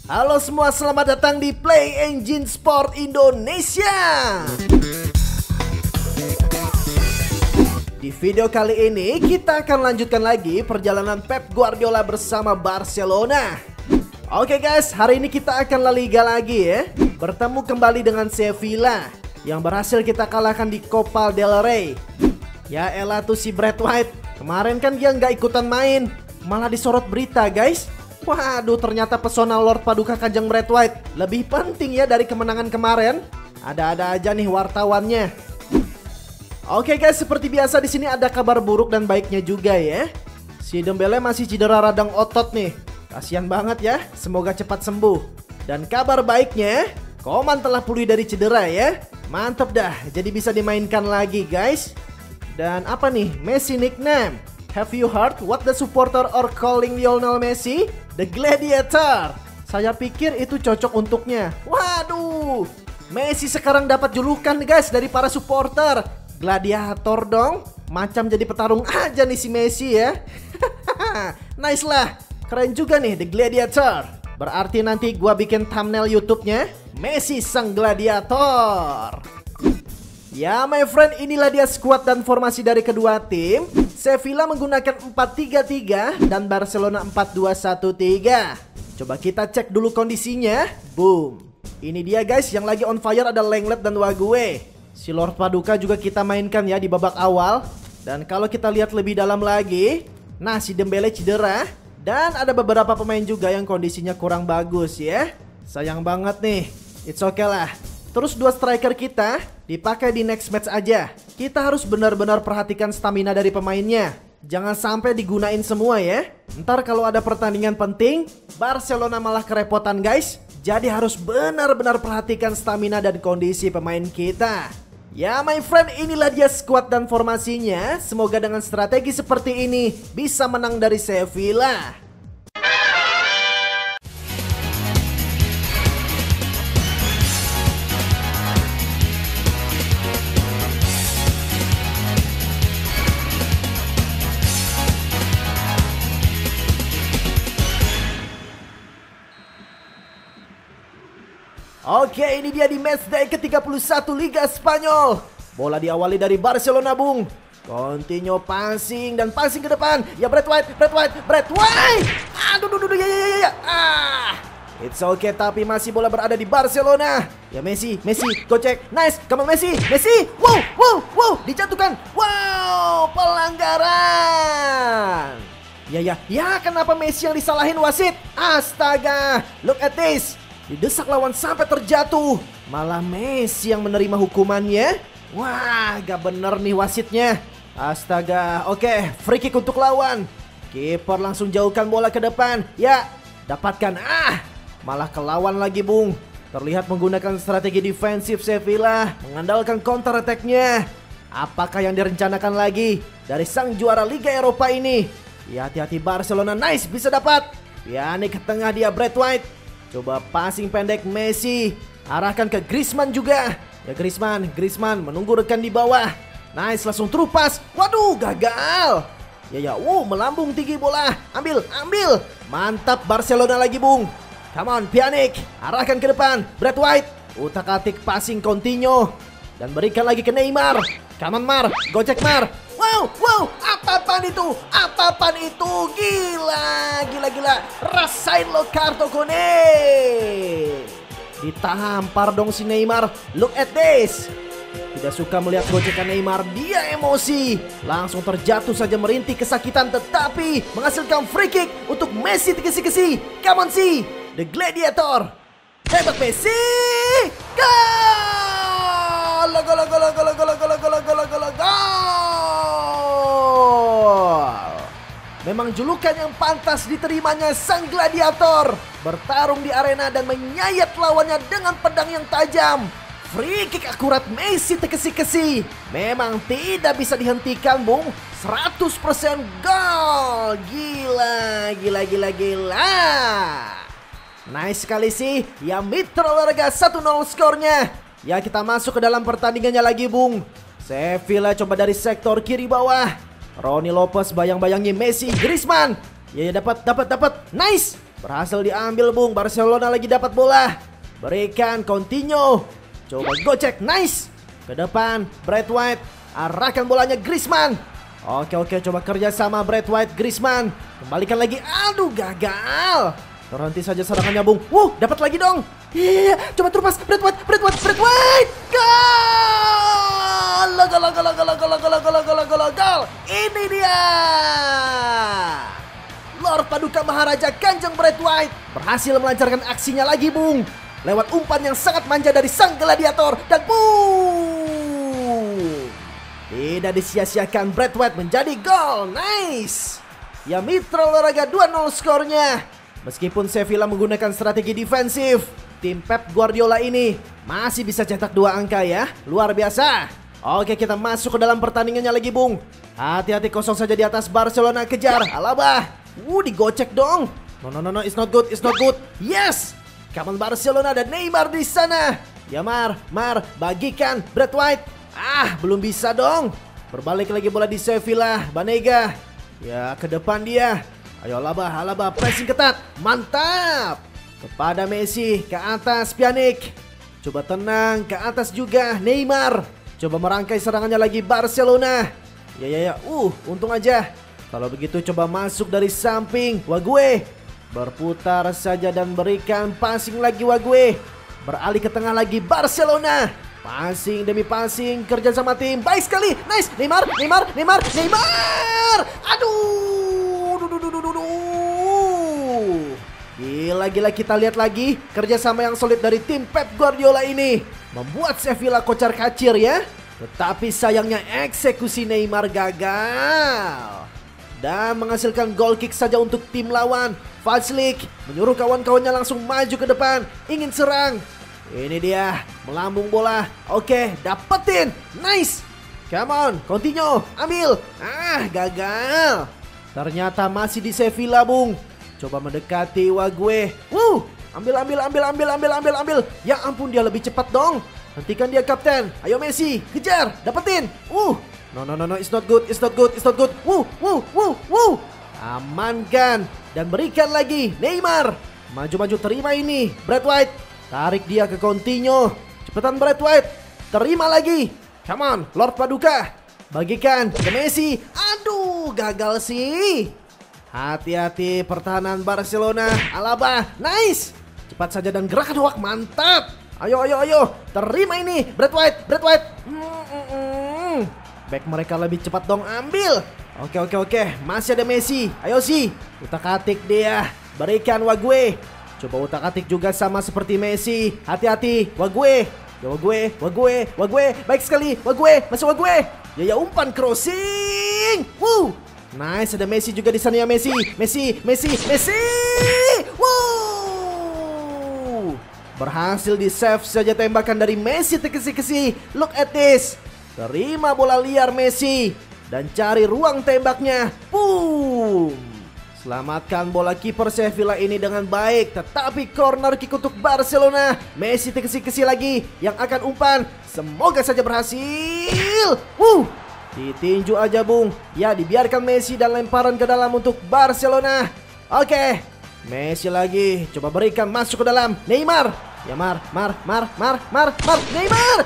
Halo semua, selamat datang di Play Engine Sport Indonesia. Di video kali ini kita akan lanjutkan lagi perjalanan Pep Guardiola bersama Barcelona. Oke guys, hari ini kita akan La Liga lagi ya. Bertemu kembali dengan Sevilla yang berhasil kita kalahkan di Copa del Rey. Ya elah tuh si Brad White, kemarin kan dia nggak ikutan main, malah disorot berita guys. Waduh, ternyata pesona Lord Paduka Kanjeng Brad White lebih penting ya dari kemenangan kemarin. Ada-ada aja nih wartawannya. Oke guys, seperti biasa di sini ada kabar buruk dan baiknya juga ya. Si Dembele masih cedera radang otot nih. Kasian banget ya, semoga cepat sembuh. Dan kabar baiknya, Koman telah pulih dari cedera ya. Mantap dah, jadi bisa dimainkan lagi guys. Dan apa nih, Messi nickname. Have you heard what the supporter are calling Lionel Messi? The Gladiator. Saya pikir itu cocok untuknya. Waduh, Messi sekarang dapat julukan guys dari para supporter. Gladiator dong. Macam jadi petarung aja nih si Messi ya. Nice lah. Keren juga nih The Gladiator. Berarti nanti gua bikin thumbnail YouTube-nya Messi sang gladiator. Ya my friend, inilah dia skuad dan formasi dari kedua tim. Sevilla menggunakan 4-3-3 dan Barcelona 4-2-1-3. Coba kita cek dulu kondisinya. Boom. Ini dia guys, yang lagi on fire ada Lenglet dan Wague. Si Lord Paduka juga kita mainkan ya di babak awal. Dan kalau kita lihat lebih dalam lagi, nah si Dembele cedera. Dan ada beberapa pemain juga yang kondisinya kurang bagus ya. Sayang banget nih. It's okay lah. Terus dua striker kita dipakai di next match aja. Kita harus benar-benar perhatikan stamina dari pemainnya. Jangan sampai digunain semua ya. Ntar kalau ada pertandingan penting, Barcelona malah kerepotan guys. Jadi harus benar-benar perhatikan stamina dan kondisi pemain kita. Ya my friend, inilah dia skuad dan formasinya. Semoga dengan strategi seperti ini bisa menang dari Sevilla. Oke, ini dia di matchday ke-31 Liga Spanyol. Bola diawali dari Barcelona, Bung. Continue passing dan passing ke depan. Ya Brad White. Aduh, ya. It's okay, tapi masih bola berada di Barcelona. Ya Messi, gocek. Nice, come on Messi. Wow, dijatuhkan. Wow, pelanggaran. Ya, kenapa Messi yang disalahin wasit? Astaga, look at this. Didesak lawan sampai terjatuh. Malah Messi yang menerima hukumannya. Wah, gak bener nih wasitnya. Astaga, oke, free kick untuk lawan. Kiper langsung jauhkan bola ke depan. Ya, dapatkan. Malah ke lawan lagi, Bung. Terlihat menggunakan strategi defensif Sevilla, mengandalkan counter attack-nya. Apakah yang direncanakan lagi dari sang juara Liga Eropa ini? Ya, hati-hati Barcelona. Nice, bisa dapat. Pjanic ke tengah dia, Brad White. Coba passing pendek Messi. Arahkan ke Griezmann juga. Ya Griezmann menunggu rekan di bawah. Nice, langsung through pass. Waduh, gagal. Ya, melambung tinggi bola. Ambil. Mantap Barcelona lagi, Bung. Come on, Pjanic. Arahkan ke depan. Brad White. Utak-atik passing continue. Dan berikan lagi ke Neymar. Come on, Mar. Gocek, Mar. Wow, apaan itu? Gila. Rasain lo kartu kuning. Ditampar dong si Neymar. Look at this. Tidak suka melihat gocekan Neymar, dia emosi. Langsung terjatuh saja merintih kesakitan, tetapi menghasilkan free kick untuk Messi kesi. Come on si, The Gladiator. Hebat Messi. Gol. Memang julukan yang pantas diterimanya sang gladiator. Bertarung di arena dan menyayat lawannya dengan pedang yang tajam. Free kick akurat Messi kesi. Memang tidak bisa dihentikan, Bung. 100% gol. Gila. Nice sekali sih. Ya Mitra Olahraga 1-0 skornya. Ya kita masuk ke dalam pertandingannya lagi, Bung. Sevilla coba dari sektor kiri bawah. Roni Lopez bayang-bayangi Messi, Griezmann. Ya dapat. Nice. Berhasil diambil Bung. Barcelona lagi dapat bola. Berikan Coutinho. Coba gocek, nice. Ke depan, Brad White. Arahkan bolanya Griezmann. Oke, coba kerja sama Brad White, Griezmann. Kembalikan lagi, aduh gagal. Terhenti saja serangannya Bung. Dapat lagi dong. Iya, coba terpas, Brad White. Gol. Ini dia. Lord Paduka Maharaja Kanjeng Brad White berhasil melancarkan aksinya lagi Bung. Lewat umpan yang sangat manja dari sang gladiator. Dan boom. Tidak disia-siakan, Brad White menjadi gol. Nice. Ya, Mitra Olahraga 2-0 skornya. Meskipun Sevilla menggunakan strategi defensif, tim Pep Guardiola ini masih bisa cetak 2 angka ya. Luar biasa. Oke, kita masuk ke dalam pertandingannya lagi Bung. Hati-hati, kosong saja di atas Barcelona. Kejar Alaba. Digocek dong. No, it's not good. Yes. Come on Barcelona, dan Neymar di sana. Ya Mar, bagikan Brad White. Belum bisa dong. Berbalik lagi bola di Sevilla. Banega. Ya, ke depan dia. Ayo Alaba, pressing ketat. Mantap. Kepada Messi, ke atas Pjanic. Coba tenang, ke atas juga Neymar. Coba merangkai serangannya lagi Barcelona. Ya. Untung aja. Kalau begitu coba masuk dari samping. Wague. Berputar saja dan berikan passing lagi Wague. Beralih ke tengah lagi Barcelona. Passing demi passing, kerja sama tim. Baik sekali, nice. Neymar. Aduh. Gila, kita lihat lagi kerjasama yang solid dari tim Pep Guardiola ini. Membuat Sevilla kocar kacir ya. Tetapi sayangnya eksekusi Neymar gagal. Dan menghasilkan goal kick saja untuk tim lawan. Fazlik menyuruh kawan-kawannya langsung maju ke depan. Ingin serang. Ini dia, melambung bola. Oke, dapetin. Nice. Come on, Coutinho, ambil. Gagal. Ternyata masih di Sevilla Bung. Coba mendekati Wague. Ambil. Ya ampun, dia lebih cepat dong. Hentikan dia kapten. Ayo Messi, kejar, dapetin. No, it's not good. Amankan dan berikan lagi Neymar. Maju, terima ini. Brad White, tarik dia ke Coutinho. Cepetan Brad White, terima lagi. Come on, Lord Paduka. Bagikan ke Messi. Aduh, gagal sih. Hati-hati pertahanan Barcelona. Alaba, nice. Cepat saja dan gerakan hoak, mantap. Ayo. Terima ini, Brad White. Back mereka lebih cepat dong, ambil. Oke. Masih ada Messi. Ayo sih. Utak-atik dia. Berikan Wague. Coba utak-atik juga sama seperti Messi. Hati-hati, Wague. Ya Wague. Baik sekali, Wague. Masuk Wague. Ya umpan crossing. Nice, ada Messi juga di sana ya Messi. Berhasil di save saja tembakan dari Messi terkesi-kesi. Look at this. Terima bola liar Messi dan cari ruang tembaknya. Boom. Selamatkan bola kiper Sevilla ini dengan baik. Tetapi corner kick untuk Barcelona. Messi terkesi-kesi lagi yang akan umpan. Semoga saja berhasil. Ditinju aja Bung. Ya, dibiarkan Messi dan lemparan ke dalam untuk Barcelona. Oke. Messi lagi. Coba berikan masuk ke dalam. Neymar. Ya Mar. Neymar.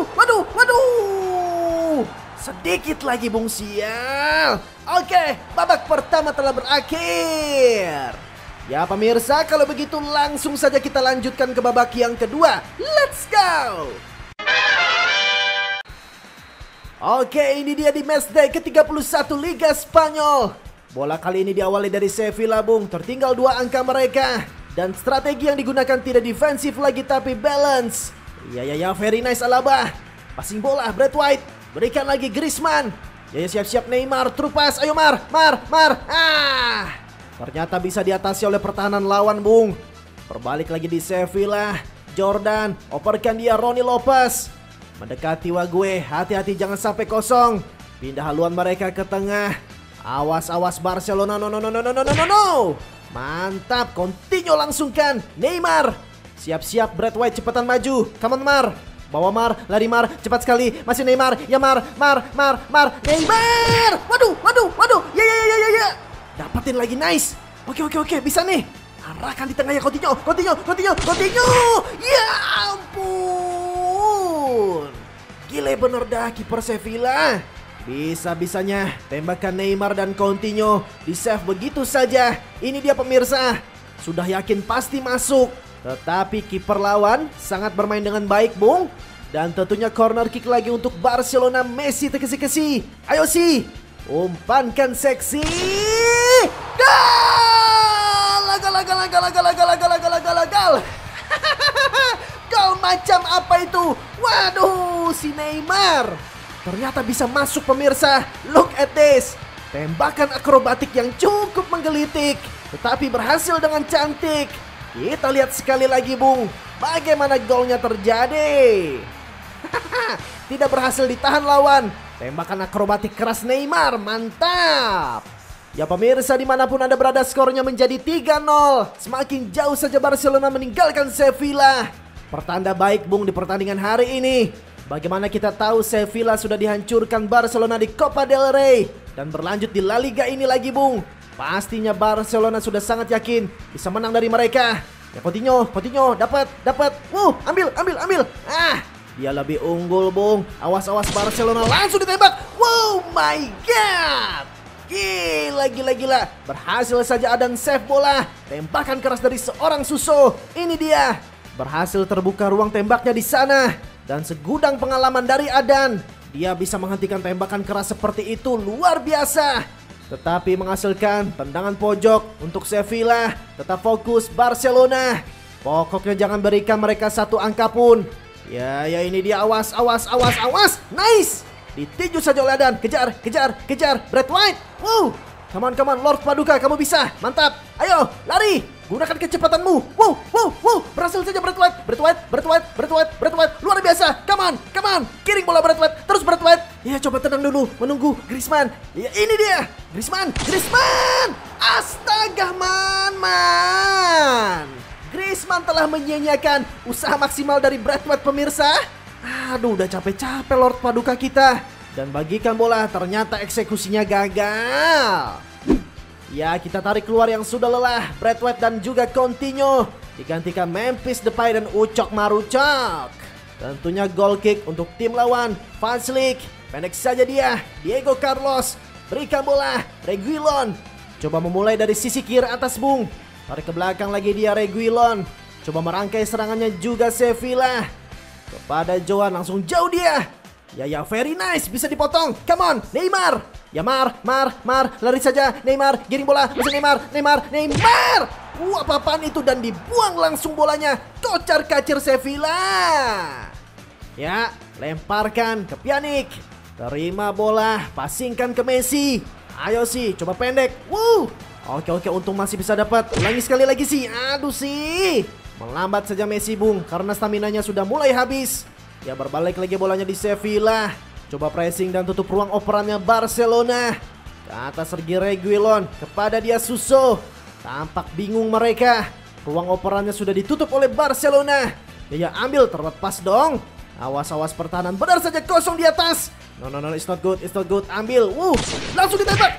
Waduh. Sedikit lagi Bung, sial. Oke, babak pertama telah berakhir. Ya pemirsa, kalau begitu langsung saja kita lanjutkan ke babak yang kedua. Let's go. Oke, ini dia di matchday ke-31 Liga Spanyol. Bola kali ini diawali dari Sevilla Bung. Tertinggal 2 angka mereka. Dan strategi yang digunakan tidak defensif lagi tapi balance. Ya, very nice Alaba. Passing bola Brad White. Berikan lagi Griezmann. Ya, siap-siap Neymar. Trupas, ayo Mar. Ternyata bisa diatasi oleh pertahanan lawan Bung. Berbalik lagi di Sevilla. Jordan, operkan dia Ronnie Lopez. Mendekati Wague, hati-hati jangan sampai kosong. Pindah haluan mereka ke tengah. Awas Barcelona, no. Mantap, Coutinho langsungkan. Neymar, siap-siap Brad White, cepetan maju. Come on Mar, bawa Mar, lari Mar, cepat sekali. Masih Neymar, ya Mar. Neymar, waduh. Ya. Dapatin lagi, nice. Oke, bisa nih. Arahkan di tengahnya Coutinho. Ya ampun. Gile bener dah kiper Sevilla. Bisa-bisanya tembakan Neymar dan Coutinho di-save begitu saja. Ini dia pemirsa. Sudah yakin pasti masuk. Tetapi kiper lawan sangat bermain dengan baik, Bung. Dan tentunya corner kick lagi untuk Barcelona. Messi terkesi-kesi. Ayo sih. Umpankan seksi. Gal. Gol macam apa itu? Waduh, si Neymar ternyata bisa masuk pemirsa. Look at this. Tembakan akrobatik yang cukup menggelitik, tetapi berhasil dengan cantik. Kita lihat sekali lagi, Bung, bagaimana golnya terjadi. Tidak berhasil ditahan lawan. Tembakan akrobatik keras Neymar, mantap. Ya pemirsa, dimanapun Anda berada, skornya menjadi 3-0. Semakin jauh saja Barcelona meninggalkan Sevilla. Pertanda baik, Bung, di pertandingan hari ini. Bagaimana kita tahu Sevilla sudah dihancurkan Barcelona di Copa del Rey. Dan berlanjut di La Liga ini lagi, Bung. Pastinya Barcelona sudah sangat yakin bisa menang dari mereka. Ya Coutinho, dapat. Ambil. Dia lebih unggul, Bung. Awas Barcelona langsung ditembak. Wow, my God. Gila. Berhasil saja Adan save bola. Tembakan keras dari seorang Suso. Ini dia. Berhasil terbuka ruang tembaknya di sana. Dan segudang pengalaman dari Adan. Dia bisa menghentikan tembakan keras seperti itu. Luar biasa. Tetapi menghasilkan tendangan pojok untuk Sevilla. Tetap fokus Barcelona. Pokoknya jangan berikan mereka satu angka pun. Ya ini dia. Awas. Nice. Ditinju saja oleh Adan. Kejar. Brad White. Wow. Come on. Lord Paduka, kamu bisa. Mantap. Ayo, lari. Gunakan kecepatanmu. Wow. Berhasil saja Brad White. Luar biasa. Come on. Kiring bola Brad White. Terus Brad White. Ya, coba tenang dulu. Menunggu Griezmann. Ya, ini dia. Griezmann. Astaga, man. Griezmann telah menyia-nyiakan usaha maksimal dari Brad White, pemirsa. Aduh, udah capek-capek Lord Paduka kita. Dan bagikan bola, ternyata eksekusinya gagal. Ya, kita tarik keluar yang sudah lelah, Brad White dan juga Coutinho. Digantikan Memphis Depay dan Ucok Marucok. Tentunya goal kick untuk tim lawan. Vanslik, pendek saja dia. Diego Carlos, berikan bola, Reguilon. Coba memulai dari sisi kiri atas, Bung. Tarik ke belakang lagi dia, Reguilon. Coba merangkai serangannya juga Sevilla. Kepada Joan, langsung jauh dia. Ya, very nice, bisa dipotong. Come on, Neymar. Ya Mar, lari saja. Neymar, giring bola, masuk Neymar. Apa-apaan itu, dan dibuang langsung bolanya. Kocar-kacir Sevilla. Ya, lemparkan ke Pjanic. Terima bola, passingkan ke Messi. Ayo sih, coba pendek. Wow. Oke, untung masih bisa dapat. Ulangi sekali lagi sih. Aduh sih. Melambat saja Messi, Bung, karena staminanya sudah mulai habis. Ya, berbalik lagi bolanya di Sevilla. Coba pressing dan tutup ruang operannya Barcelona. Ke atas Sergi Reguilon. Kepada dia Suso. Tampak bingung mereka. Ruang operannya sudah ditutup oleh Barcelona. Ya, ambil, terlepas dong. Awas pertahanan, benar saja kosong di atas. No, it's not good. Ambil. Langsung ditembak.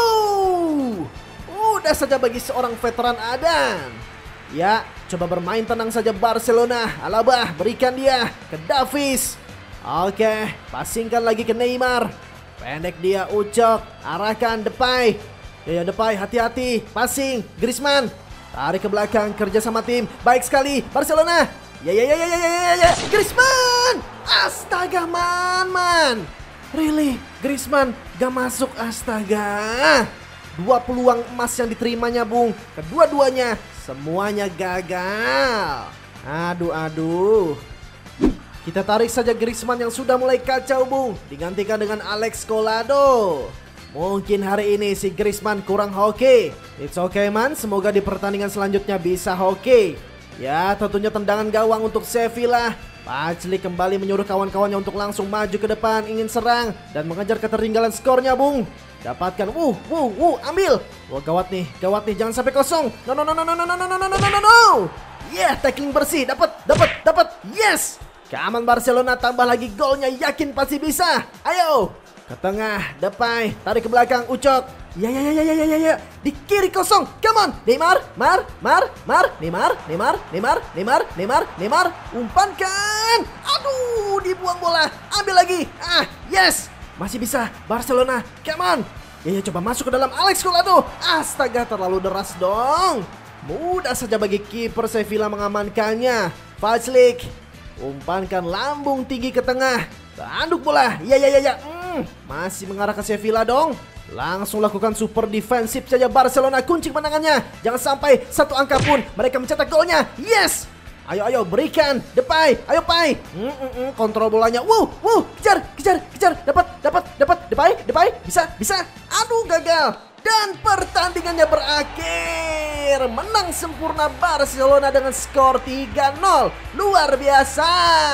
Udah saja bagi seorang veteran Adan. Ya, coba bermain tenang saja Barcelona. Alaba, berikan dia ke Davies. Oke, passingkan lagi ke Neymar. Pendek dia, Ucok. Arahkan Depay. Ya, Depay, hati-hati. Passing, Griezmann. Tarik ke belakang, kerja sama tim. Baik sekali, Barcelona. Ya. Griezmann. Astaga, man. Really, Griezmann gak masuk, astaga. 2 peluang emas yang diterimanya, Bung. Kedua-duanya semuanya gagal. Aduh. Kita tarik saja Griezmann yang sudah mulai kacau, Bung. Digantikan dengan Alex Collado. Mungkin hari ini si Griezmann kurang hoki. It's okay, man. Semoga di pertandingan selanjutnya bisa hoki. Ya, tentunya tendangan gawang untuk Sevilla. Pacli kembali menyuruh kawan-kawannya untuk langsung maju ke depan, ingin serang dan mengejar ketertinggalan skornya, Bung. Dapatkan, ambil. Gawat nih, jangan sampai kosong. No. Yeah, tackling bersih, dapat. Yes. Keaman Barcelona, tambah lagi golnya, yakin pasti bisa. Ayo. Ke tengah, Depay, tarik ke belakang, Ucok. Ya. Di kiri kosong, come on. Neymar. Neymar. Umpankan. Aduh, dibuang bola. Ambil lagi. Yes. Masih bisa, Barcelona, come on. Ya, coba masuk ke dalam Alex Collado. Astaga, terlalu deras dong. Mudah saja bagi kiper Sevilla mengamankannya. Fajlik. Umpankan lambung tinggi ke tengah. Tanduk bola. Ya. Masih mengarah ke Sevilla dong. Langsung lakukan super defensif saja Barcelona, kunci kemenangannya. Jangan sampai satu angka pun mereka mencetak golnya. Yes. Ayo berikan Depay. Ayo Pai. Kontrol bolanya. Kejar. Dapat Depay. Bisa. Aduh, gagal. Dan pertandingannya berakhir. Menang sempurna Barcelona dengan skor 3-0. Luar biasa.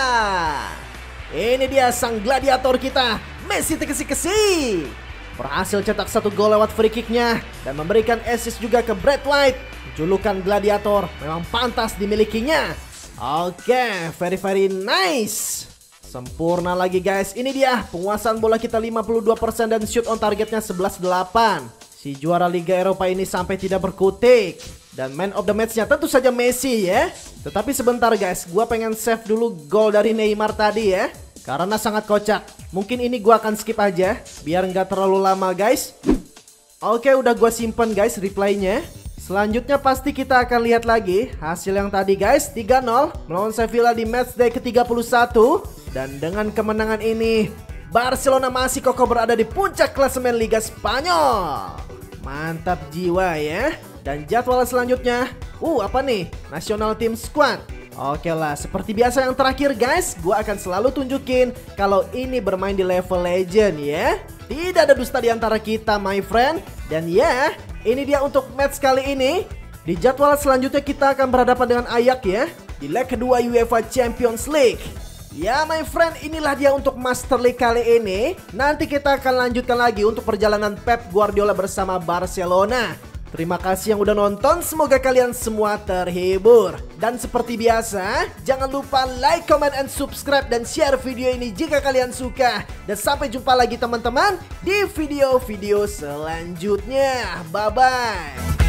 Ini dia sang gladiator kita, Messi terkesi-kesi. Berhasil cetak 1 gol lewat free kicknya dan memberikan assist juga ke Brad White. Julukan gladiator memang pantas dimilikinya. Oke, very nice. Sempurna lagi guys. Ini dia penguasaan bola kita 52% dan shoot on targetnya 11-8. Si juara Liga Eropa ini sampai tidak berkutik. Dan man of the match-nya tentu saja Messi ya. Tetapi sebentar guys, gua pengen save dulu gol dari Neymar tadi ya, karena sangat kocak. Mungkin ini gua akan skip aja biar nggak terlalu lama guys. Oke, udah gua simpen guys replaynya. Selanjutnya pasti kita akan lihat lagi hasil yang tadi guys, 3-0 melawan Sevilla di matchday ke-31. Dan dengan kemenangan ini Barcelona masih kokoh berada di puncak klasemen Liga Spanyol. Mantap jiwa ya. Dan jadwal selanjutnya, apa nih? National Team Squad. Oke lah, seperti biasa yang terakhir guys, gua akan selalu tunjukin kalau ini bermain di level legend ya. Tidak ada dusta di antara kita my friend. Dan ya, ini dia untuk match kali ini. Di jadwal selanjutnya kita akan berhadapan dengan Ajax ya, di leg kedua UEFA Champions League. Ya my friend, inilah dia untuk Master League kali ini. Nanti kita akan lanjutkan lagi untuk perjalanan Pep Guardiola bersama Barcelona. Terima kasih yang udah nonton, semoga kalian semua terhibur. Dan seperti biasa, jangan lupa like, comment, and subscribe dan share video ini jika kalian suka. Dan sampai jumpa lagi teman-teman di video-video selanjutnya. Bye-bye.